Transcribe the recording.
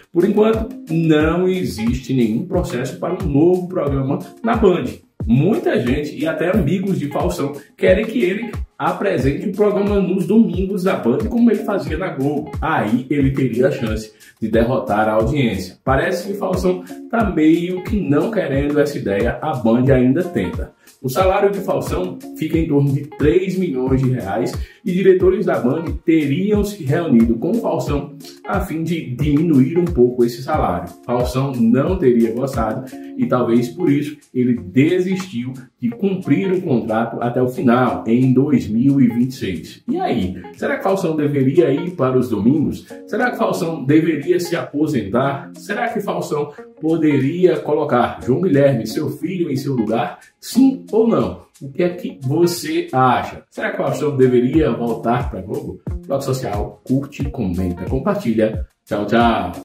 Por enquanto, não existe nenhum processo para um novo programa na Band. Muita gente e até amigos de Faustão querem que ele apresente o programa nos domingos da Band, como ele fazia na Globo. Aí ele teria a chance de derrotar a audiência. Parece que Faustão está meio que não querendo essa ideia, a Band ainda tenta. O salário de Faustão fica em torno de 3 milhões de reais e diretores da Band teriam se reunido com Faustão a fim de diminuir um pouco esse salário. Faustão não teria gostado e talvez por isso ele desistiu de cumprir o contrato até o final, em 2026. E aí, será que Faustão deveria ir para os domingos? Será que Faustão deveria se aposentar? Será que Faustão poderia colocar João Guilherme, seu filho, em seu lugar? Sim ou não? O que é que você acha? Será que Faustão deveria voltar para a Globo? Blog Social, curte, comenta, compartilha. Tchau, tchau!